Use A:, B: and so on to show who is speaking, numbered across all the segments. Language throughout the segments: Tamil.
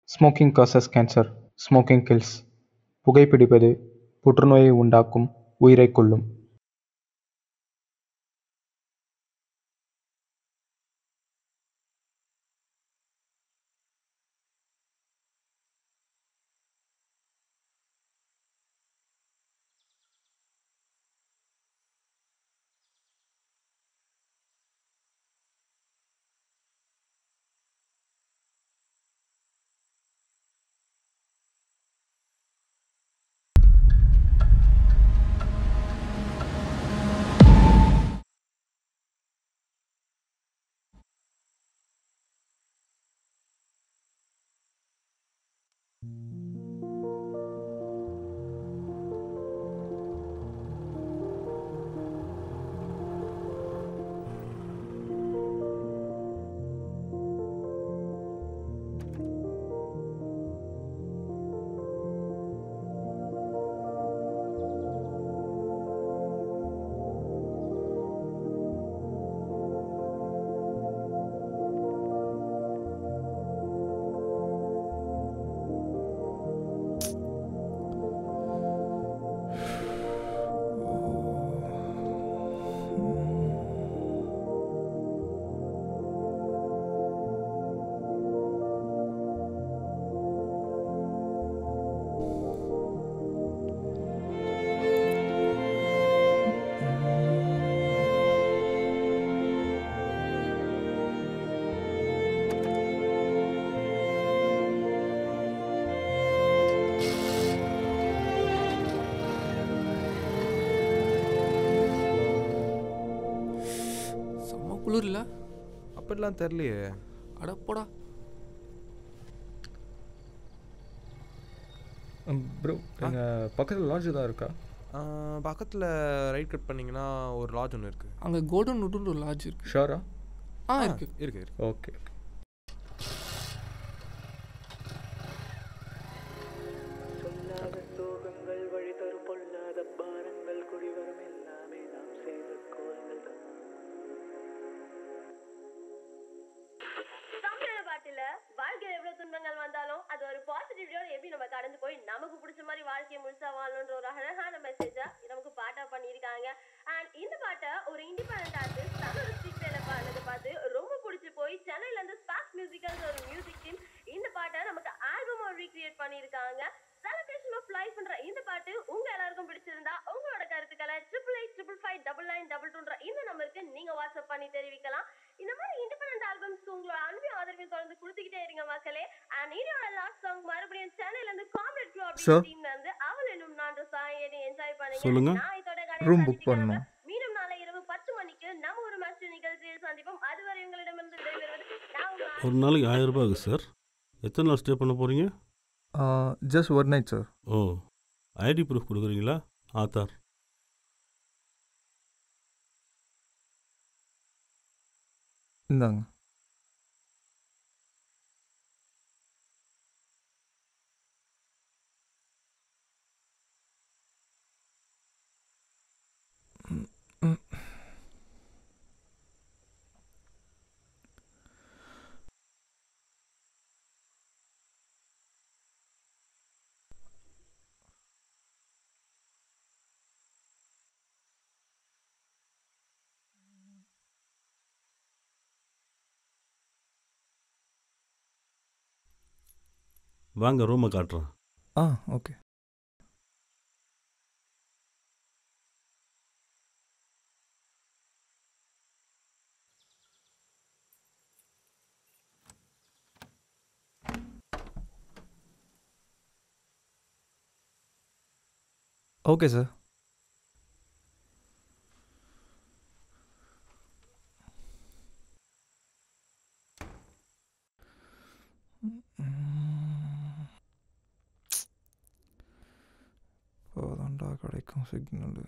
A: Smoking causes cancer. Smoking kills. புகைப்பிடிப்பது புற்றுநோயை உண்டாக்கும், உயிரைக் கொல்லும்.
B: செம்ம குளிர் இல்லை?
C: அப்படிலாம் தெரியலையே.
B: அடப்போடா.
D: ப்ரோ எங்கள் பக்கத்தில் லாட்ஜ் தான் இருக்கா?
C: பக்கத்தில் ரைட் கட் பண்ணிங்கன்னா ஒரு லாட்ஜ் ஒன்று இருக்குது.
B: அங்கே கோல்டன் நுட்டுன்னு ஒரு லாட்ஜ் இருக்குது.
D: ஷோரா?
B: இருக்கு
C: இருக்கு.
D: ஓகே.
E: வாழ்க்கையில எவ்வளவு துன்பங்கள் வந்தாலும் அது ஒரு பாசிட்டிவிட்டியோட எப்படி நம்ம கடந்து போய் நமக்கு பிடிச்ச மாதிரி வாழ்க்கையை முழுசா வாழணுன்ற ஒரு அழகான மெசேஜ நமக்கு பாட்டா பண்ணியிருக்காங்க. அண்ட் இந்த பாட்டை ஒரு இண்டிபெண்டன்ட் ஆர்டிஸ்ட் தன்னோட ஸ்ட்ரீட் வேலை பாடுறது பார்த்து ரொம்ப பிடிச்சி போய் சென்னையில இருந்து ஸ்பார்க் மியூசிக்கல்ஸ் ஒரு மியூசிக் டீம் இந்த பாட்டை நமக்கு ஆல்பமா ரீக்ரியேட் பண்ணியிருக்காங்க. செலிப்ரேஷன் ஆஃப் லைஃப்ன்ற இந்த பாட்டு உங்க எல்லாருக்கும் பிடிச்சிருந்தா உங்களோட கருத்துக்களை 88855522 இந்த நம்பருக்கு நீங்க வாட்ஸ்அப் பண்ணி தெரிவிக்கலாம். இந்த மாதிரி இண்டிபெண்டன்ட் ஆல்பம்ஸ் உங்களோட அன்பையும் ஆதரவையும் தொடர்ந்து கொடுத்துக்கிட்டே இருங்க மக்களே. அண்ட் இதோட லாஸ்ட் சாங் மறுபடியும் சென்னையில இருந்து காம்ரேட் க்ளூ அப்படிங்கிற டீம்ல இருந்து அவள் என்னும் நான் சாயனை என்ஜாய் பண்ணுங்க. நான் இதோட
D: ரூம் புக் பண்ணணும்.
E: மீண்டும் நாளை இரவு 10 மணிக்கு நம்ம ஒரு மாஸ்டர் நிகழ்ச்சியில் சந்திப்போம். அதுவரை உங்களிடமிருந்து விடைபெறுவது
F: ஒரு நாளைக்கு 1000 ரூபாய் ஆகுது சார். எத்தனை நாள் ஸ்டே பண்ண போகிறீங்க?
D: ஜஸ்ட் ஒரு night sir.
F: Oh, ID proof கொடுக்குறீங்களா? ஆதார்.
D: இந்தாங்க.
F: வாங்க ரூமை காட்டுறேன்.
D: ஓகே. Okay sir. இப்போதான்டா கிடைக்கும் சிக்னலு.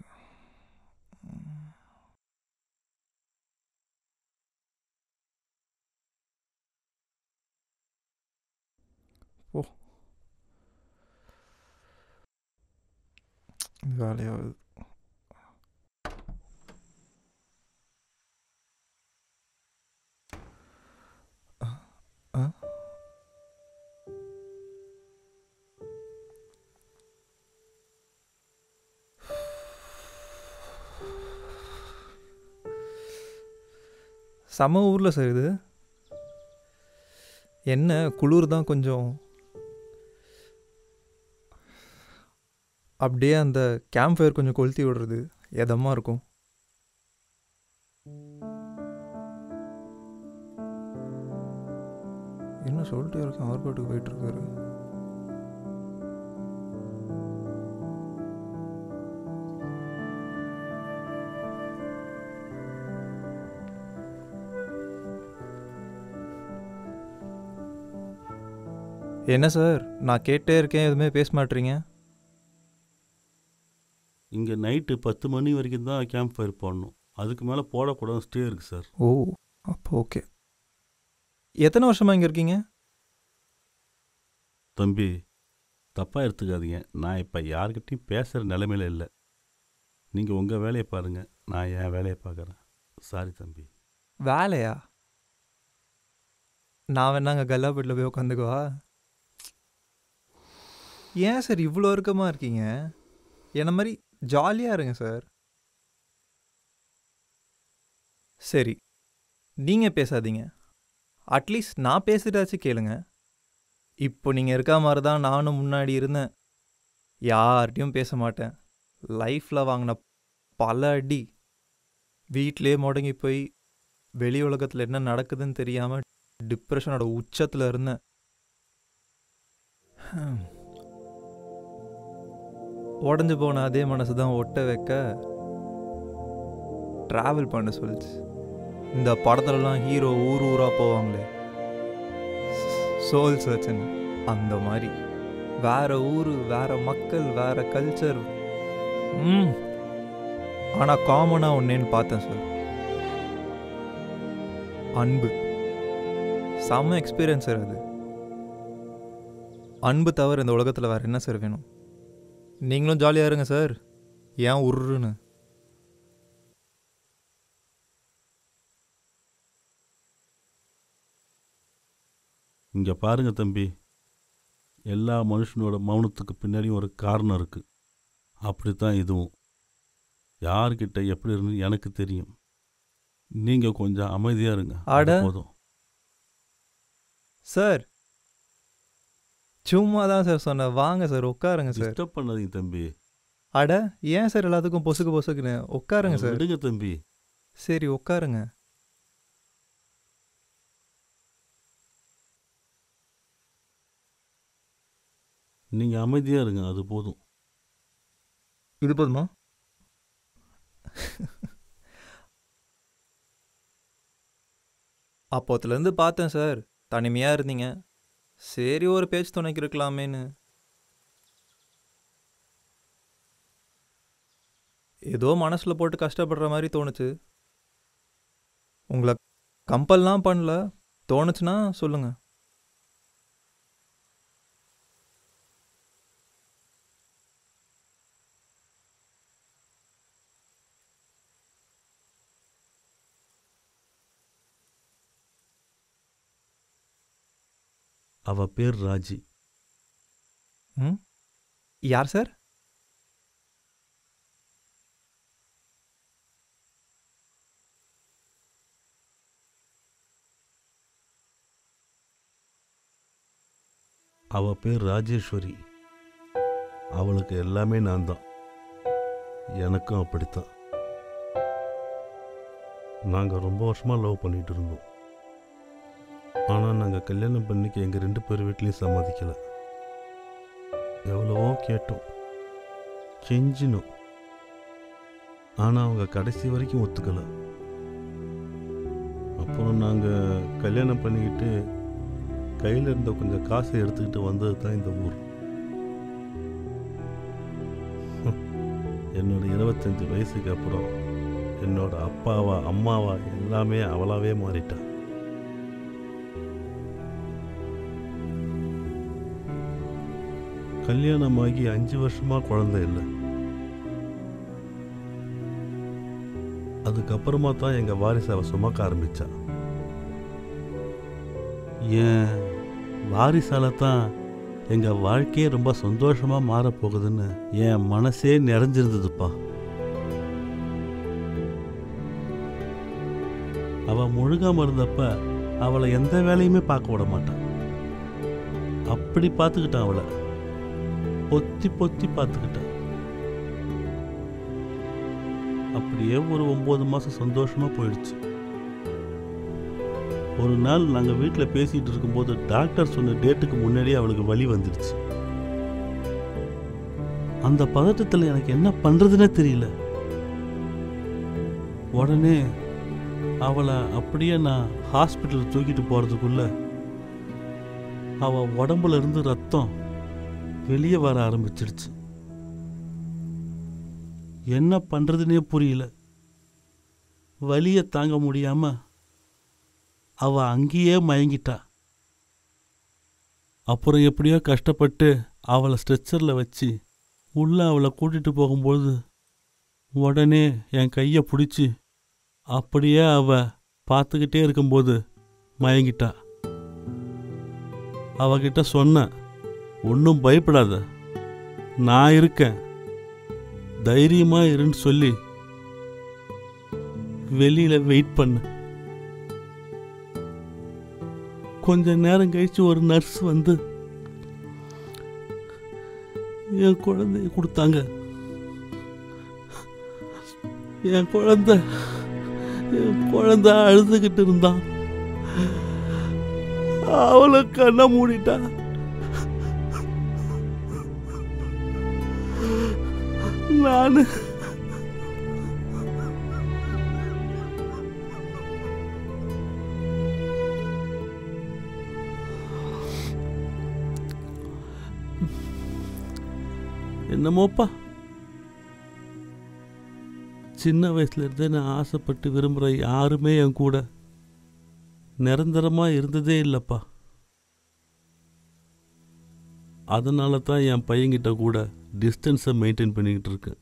D: ஓ, வேலையாகுது. செம ஊரில் சார் இது. என்ன குளிர் தான் கொஞ்சம். அப்படியே அந்த கேம்ப் ஃபயர் கொஞ்சம் கொளுத்தி விடுறது எதமாக இருக்கும். என்ன சொல்லிட்டு இருக்கேன், அவர் பாட்டுக்கு போயிட்டுருக்காரு. என்ன சார், நான் கேட்டே இருக்கேன், எதுவுமே பேச மாட்டீங்க.
F: இங்கே நைட்டு 10 மணி வரைக்கும் தான் கேம்ப் ஃபயர் போடணும். அதுக்கு மேலே போடக்கூடாது ஸ்டே இருக்குது சார்.
D: ஓ, அப்போ ஓகே. எத்தனை வருஷமாக இங்கே இருக்கீங்க?
F: தம்பி, தப்பாக எடுத்துக்காதீங்க. நான் இப்போ யார்கிட்டையும் பேசுகிற நிலைமையில இல்லை. நீங்கள் உங்கள் வேலையை பாருங்கள், நான் என் வேலையை பார்க்குறேன். சாரி தம்பி.
D: வேலையா? நான் வேணாங்க கல்லாப்பேட்டில் போய் உட்காந்துக்குவா? ஏன் சார் இவ்வளோ இறுக்கமாக இருக்கீங்க? என்ன மாதிரி ஜாலியாக இருங்க சார். சரி, நீங்கள் பேசாதீங்க. அட்லீஸ்ட் நான் பேசுகிறதாச்சும் கேளுங்க. இப்போ நீங்கள் இருக்கா மாதிரி தான் நானும் முன்னாடி இருந்தேன். யார்கிட்டையும் பேச மாட்டேன். லைஃப்பில் வாங்கின பல அடி, வீட்டிலே முடங்கி போய் வெளி உலகத்தில் என்ன நடக்குதுன்னு தெரியாமல் டிப்ரெஷனோட உச்சத்தில் இருந்தேன். உடஞ்சி போன அதே மனசு தான் ஒட்ட வைக்க ட்ராவல் பண்ண சொல்லிச்சு. இந்த படத்துலலாம் ஹீரோ ஊர் ஊராக போவாங்களே, சோல் சர்ச்னு, அந்த மாதிரி வேற ஊர், வேற மக்கள், வேற கல்ச்சர். ஆனால் காமனாக ஒன்னேன்னு பார்த்தேன் சார், அன்பு. செம்ம எக்ஸ்பீரியன்ஸ் சார் அது. அன்பு தவிர இந்த உலகத்தில் வேறு என்ன சார் வேணும்? நீங்களும் ஜாலியாக இருங்க சார், ஏன் உருன்னு.
F: இங்கே பாருங்க தம்பி, எல்லா மனுஷனோட மௌனத்துக்கு பின்னாடியும் ஒரு காரணம் இருக்குது. அப்படித்தான் இதுவும். யார்கிட்ட எப்படி இருந்து எனக்கு தெரியும். நீங்கள் கொஞ்சம் அமைதியாக இருங்க.
D: அட
F: போதும்
D: சார், சும்மா தான் சார் சொன்னேன். வாங்க சார், உட்காருங்க சார்.
F: டிஸ்டர்ப் பண்ணாதீங்க தம்பி.
D: அட ஏன் சார் எல்லாத்துக்கும் பொசுக்கு பொசுக்குன்னு? உட்காருங்க சார்.
F: விடுங்க தம்பி.
D: சரி உட்காருங்க.
F: நீங்கள் அமைதியாக இருங்க, அது போதும்.
D: இது போதுமா? அப்போத்துலேருந்து பார்த்தேன் சார், தனிமையாக இருந்தீங்க. சரி ஒரு பேச்சு துணைக்கு இருக்கலாமேன்னு. ஏதோ மனசில் போட்டு கஷ்டப்படுற மாதிரி தோணுச்சு. உங்களை கம்பல்லாம் பண்ணல, தோணுச்சுன்னா சொல்லுங்கள்.
F: அவ பேர் ராஜி.
D: யார் சார்?
F: அவ பேர் ராஜேஸ்வரி. அவளுக்கு எல்லாமே நான் தான். எனக்கும் அப்படித்தான். நாங்கள் ரொம்ப வருஷமாக லவ் பண்ணிட்டு இருந்தோம். ஆனால் நாங்கள் கல்யாணம் பண்ணிக்க எங்கள் 2 பேர் வீட்லேயும் சம்மதிக்கலை. எவ்வளவோ கேட்டோம், கெஞ்சினோம். ஆனால் அவங்க கடைசி வரைக்கும் ஒத்துக்கலை. அப்புறம் நாங்கள் கல்யாணம் பண்ணிக்கிட்டு கையில் இருந்த கொஞ்சம் காசை எடுத்துக்கிட்டு வந்தது தான் இந்த ஊர். என்னோட 25 வயசுக்கு அப்புறம் என்னோட அப்பாவா அம்மாவா எல்லாமே அவளாவே மாறிட்டான். கல்யாணமாகி 5 வருஷமாக குழந்தை இல்லை. அதுக்கப்புறமா தான் எங்கள் வாரிசை அவ சுமக்க ஆரம்பித்தா. ஏன் வாரிசால தான் எங்கள் வாழ்க்கையே ரொம்ப சந்தோஷமாக மாறப்போகுதுன்னு என் மனசே நிறைஞ்சிருந்ததுப்பா. அவள் முழுகாமல் இருந்தப்ப அவளை எந்த வேலையுமே பார்க்க விட மாட்டான். அப்படி பார்த்துக்கிட்டான், அவளை பொத்தி பொத்தி பார்த்துக்கிட்டான். அப்படியே ஒரு 9 மாதம் சந்தோஷமாக போயிடுச்சு. ஒரு நாள் நாங்கள் வீட்டில் பேசிகிட்டு இருக்கும்போது டாக்டர் சொன்ன டேட்டுக்கு முன்னாடியே அவளுக்கு வலி வந்துடுச்சு. அந்த பதட்டத்தில் எனக்கு என்ன பண்ணுறதுன்னே தெரியல. உடனே அவளை அப்படியே நான் ஹாஸ்பிட்டல் தூக்கிட்டு போகிறதுக்குள்ள அவள் உடம்புல இருந்து ரத்தம் வெளியே வர ஆரம்பிச்சிடுச்சு. என்ன பண்ணுறதுனே புரியல. வலியை தாங்க முடியாம அவள் அங்கேயே மயங்கிட்டா. அப்புறம் எப்படியோ கஷ்டப்பட்டு அவளை ஸ்ட்ரெச்சரில் வச்சு உள்ளே அவளை கூட்டிகிட்டு போகும்போது உடனே என் கையை பிடிச்சி அப்படியே அவள் பார்த்துக்கிட்டே இருக்கும்போது மயங்கிட்டா. அவகிட்ட சொன்னேன், ஒன்றும் பயப்படாத, நான் இருக்கேன், தைரியமா இருன்னு சொல்லி வெளியில வெயிட் பண்ண. கொஞ்ச நேரம் கழிச்சு ஒரு நர்ஸ் வந்து என் குழந்தைய கொடுத்தாங்க. என் குழந்தை அழுதுகிட்டு இருந்தான். அவளை கண்ணை மூடிட்டா. நான் என்னமோப்பா, சின்ன வயசுல இருந்தே நான் ஆசைப்பட்டு விரும்புகிற யாருமே என் கூட நிரந்தரமாக இருந்ததே இல்லைப்பா. அதனால தான் என் பையன்கிட்ட கூட டிஸ்டன்ஸை மெயின்டைன் பண்ணிக்கிட்டு இருக்கேன்.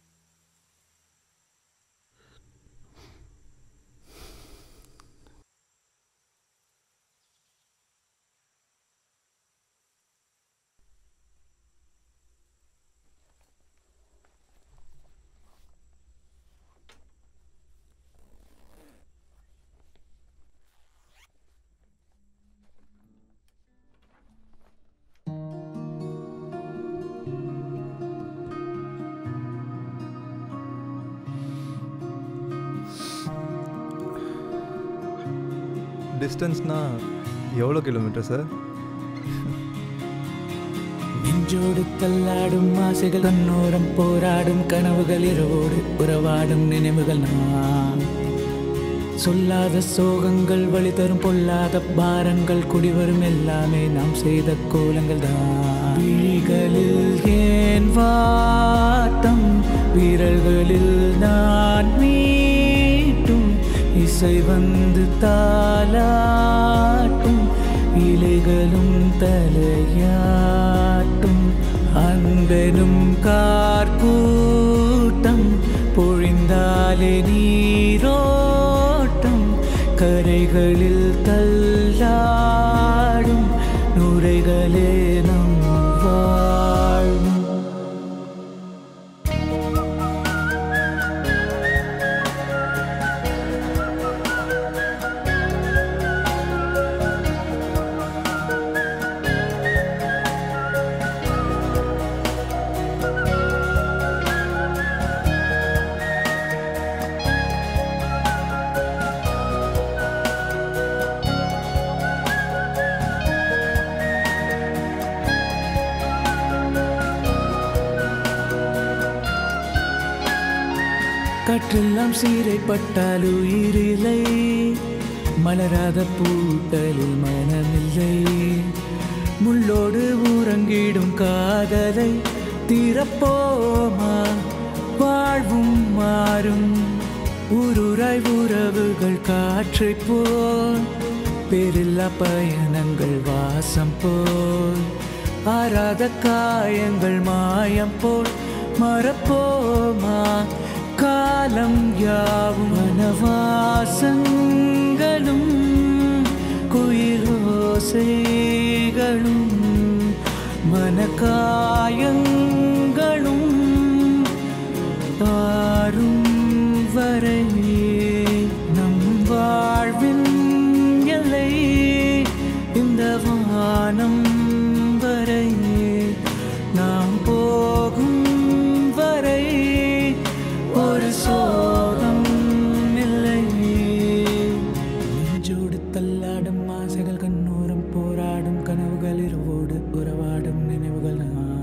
D: டிஸ்டன்ஸ்னா எவ்வளோ கிலோமீட்டர் சார்?
G: நெஞ்சோடு தள்ளாடும் ஆசைகள், கண்ணோரம் போராடும் கனவுகள், இரவோடு உறவாடும் நினைவுகள், நான் சொல்லாத சோகங்கள், வழி தரும் பொல்லாத பாரங்கள், குடிவரும் எல்லாமே நாம் செய்த கோலங்கள் தான். விழிகளில் ஏன் வாட்டம், விரல்களில் நான் மீட்டும் இசை வந்து தாலாட்டும், இலைகளும் தலையாட்டும், அன்பெனும் கார்கூட்டம் பொழிந்தாலே நீரோட்டம், கரைகளில் தள்ளாடும் நுரைகளே நம் வாழும். காற்றெல்லாம் சீரைப்பட்டால் உயிரில்லை, மலராத பூக்களில் மனமில்லை, முள்ளோடு உறங்கிடும் காதலை தீரப்போமா, வாழ்வும் மாறும் ஊருராய் உறவுகள் காற்றை போல், பேரில்லா பயணங்கள் வாசம் போல், ஆறாத காயங்கள் மாயம் போல் மறப்போமா, காலம் யாவும் வனவாசங்களும் குயிலோசைகளும் மனக்காயங்களும் ஆறும் வரை நம் வானம் வரை நாம் போகும் வரை ஒரு சோகம் இல்லை. நெஞ்சோடு தள்ளாடும் ஆசைகள் கண்ணோரம் போராடும் கனவுகள் இரவோடு உறவாடும் நினைவுகள்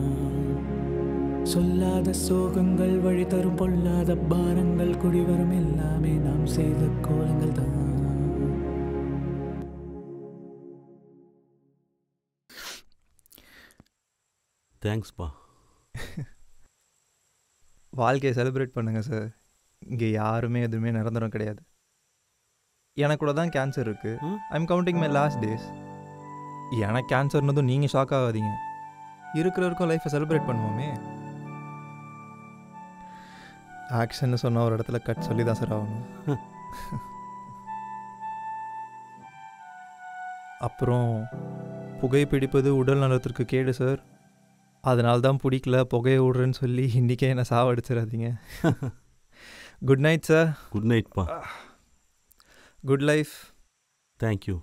G: சொல்லாத சோகங்கள் வழி தரும் பொல்லாத பாரங்கள் குடிவரும் எல்லாமே நாம் செய்த கோலங்கள் தான்.
F: தேங்க்ஸ்ப்பா.
D: வாழ்க்கையை செலிப்ரேட் பண்ணுங்கள் சார். இங்கே யாருமே எதுவுமே நிரந்தரம் கிடையாது. எனக்கு கூட தான் கேன்சர் இருக்குது. I'm counting my last days. எனக்கு கேன்சர்னதும் நீங்கள் ஷாக் ஆகாதீங்க. இருக்கிறவருக்கும் லைஃப்பை செலிப்ரேட் பண்ணுவோமே. ஆக்ஷன்னு சொன்ன ஒரு இடத்துல கட் சொல்லி தான் சார் ஆகணும். அப்புறம் புகைப்பிடிப்பது உடல் நலத்திற்கு கேடு சார். அதனால தான் பிடிக்கல புகையை விடுறேன்னு சொல்லி இன்றைக்கே என்னை சாவடிச்சிடாதீங்க. Good night sir.
F: குட் நைட்ப்பா.
D: Good life.
F: தேங்க்யூ.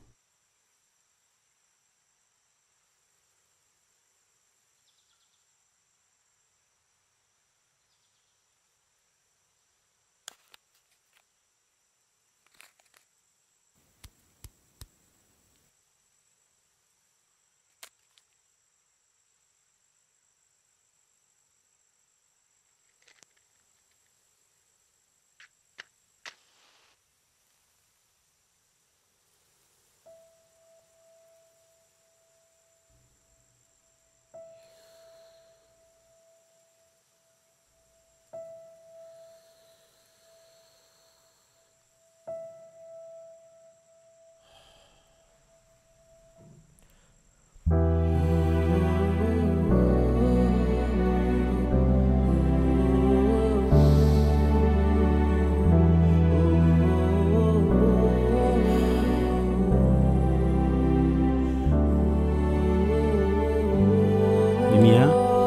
F: இனியா,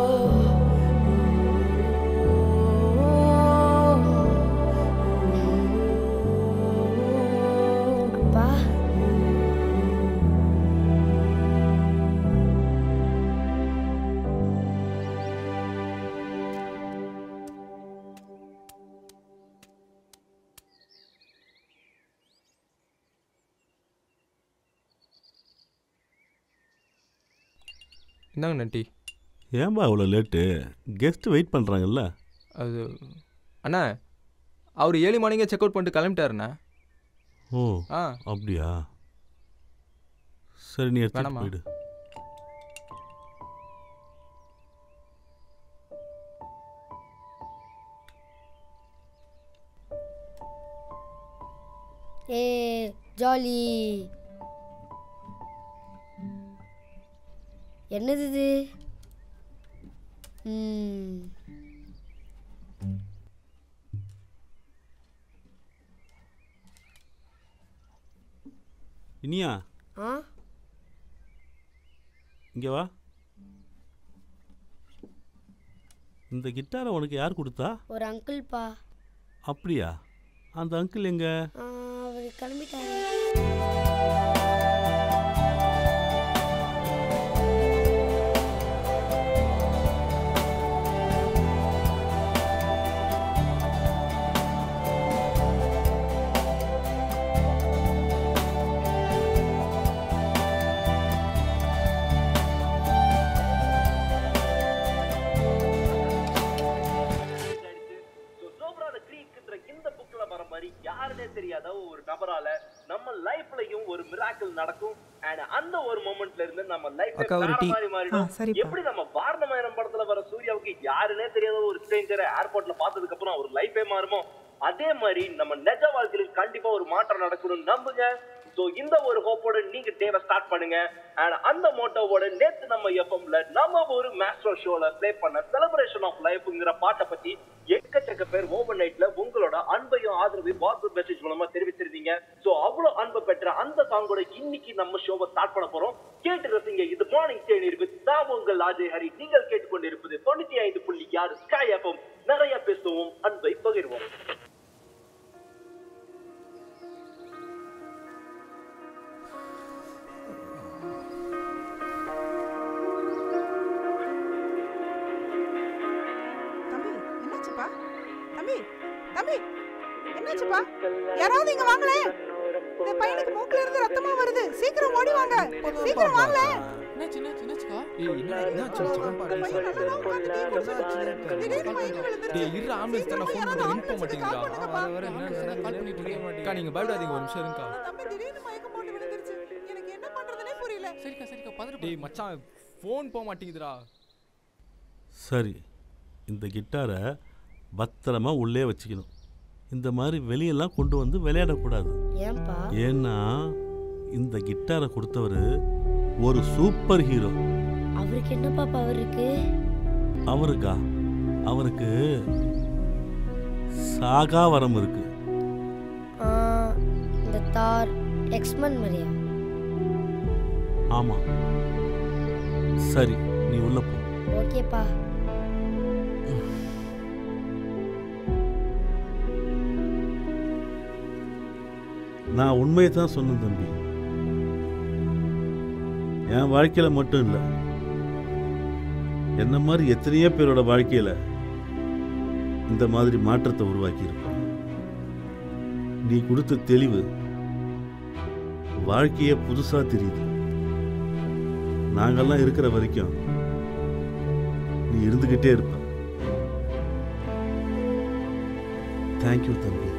E: அப்பா
B: இந்தாங்க நட்டி.
F: ஏன்பா அவ்வளோ லேட்டு? Guest wait பண்ணுறாங்கல்ல.
B: அது அண்ணா அவர் 7 மார்னிங்கே செக் அவுட் பண்ணிட்டு கிளம்பிட்டாருண்ணா.
F: ஓ
B: ஆ
F: அப்படியா? சரி, நீ எடுத்து
B: வேணாமா?
F: போயிடு.
E: ஏ ஜாலி. என்னது இது?
F: இனியா,
E: ஆ
F: இங்கே வா. இந்த கிட்டாரை உனக்கு யார் கொடுத்தா?
E: ஒரு அங்கிள்ப்பா.
F: அப்படியா? அந்த அங்கிள் எங்க?
E: அவர் கிளம்பிட்டாரு.
H: யாருனே தெரியாத ஒரு நபரால நம்ம லைஃப்லயும் ஒரு மிராக்கிள் நடக்கும். அண்ட் அந்த ஒரு மொமெண்ட்ல இருந்து நம்ம லைஃப் மாறி மாறிடும். எப்படி நம்ம பாரதமயனம் படத்துல வர சூர்யாவுக்கு யாருனே தெரியாத ஒரு ஸ்ட்ரேஞ்சரை ஏர்போர்ட்ல பார்த்ததுக்கு அப்புறம் ஒரு லைஃபே மாறுமோ, அதே மாதிரி நம்ம நிஜ வாழ்க்கையில் கண்டிப்பா ஒரு மாற்றம் நடக்கணும்னு நம்புங்க. சோ இந்த ஒரு ஹோப்போட நீங்க டேவை ஸ்டார்ட் பண்ணுங்க. அண்ட் அந்த மோட்டோவோட நேத்து நம்ம எஃப்எம்ல நம்ம ஒரு மேஸ்ட்ரோ ஷோல ப்ளே பண்ண செலிப்ரேஷன் ஆஃப் லைஃப்ங்கிற பாட்டை பத்தி எக்கச்சக்க பேர் ஓவர் நைட்ல உங்களோட அன்பையும் ஆதரவையும் வாட்ஸ்அப் மெசேஜ் மூலமா தெரிவிச்சிருந்தீங்க. சோ அவ்வளவு அன்பை பெற்ற அந்த சாங்கோட இன்னைக்கு நம்ம ஷோவை ஸ்டார்ட் பண்ண போறோம். கேட்டு ரசிங்க. இது மார்னிங் தேநீர் வித் நான் உங்கள் அஜய் ஹரி. நீங்கள் கேட்டுக்கொண்டிருப்பது 95.6 ஸ்காய் எஃப்எம். நிறைய பேசுவோம், அன்பை பகிர்வோம்.
I: தம்பி தம்பி என்னாச்சுப்பா? யாராவது இங்க வாங்களே. இந்த பையனுக்கு மூக்குல இருந்து ரத்தமா வருது. சீக்கிரம் ஓடி வாங்க. சீக்கிரம் வாங்களே.
B: என்னாச்சுக்கா? என்னாச்சு? இருற ஆம்புலன்ஸ் தான ஃபோன் பண்ணி இன்ஃபார்ம் மாட்டீங்களா? வர என்ன கால் பண்ணிட்டு இருக்கீங்க? நீங்க பயப்படாதீங்க, ஒரு நிமிஷம் இருங்கக்கா.
I: தம்பி திடீர்னு மயக்கம் போட்டு விழுந்துருச்சு. எனக்கு என்ன பண்றதுனே புரியல.
B: சரிக்கா பதற. மச்சான் ஃபோன் போக மாட்டேங்குதுடா.
F: சரி, இந்த கிட்டாரை பத்திரமா உள்ளே வச்சுக்கணும். இந்த மாதிரி வெளியெல்லாம் கொண்டு வந்து விளையாடக்கூடாது. ஏன்னா இந்த கிட்டாரை கொடுத்தவர் ஒரு சூப்பர் ஹீரோ.
J: அவருக்கு என்னப்பா பவர் இருக்கு?
F: அவருக்கு சாகா வரம் இருக்கு.
J: இந்த தார் எக்ஸ்மன் மாதிரியா?
F: ஆமா. சரி, நீ உள்ள போ.
J: ஓகேப்பா.
F: நான் உண்மையை தான் சொன்னேன் தம்பி. என் வாழ்க்கையில மட்டும் இல்லை, என்ன மாதிரி எத்தனையோ பேரோட வாழ்க்கையில இந்த மாதிரி மாற்றத்தை உருவாக்கி இருப்பேன். நீ கொடுத்த தெளிவு வாழ்க்கையே புதுசா தெரியுது. நாங்கெல்லாம் இருக்கிற வரைக்கும் நீ இருந்துகிட்டே இருப்ப. தேங்க்யூ தம்பி.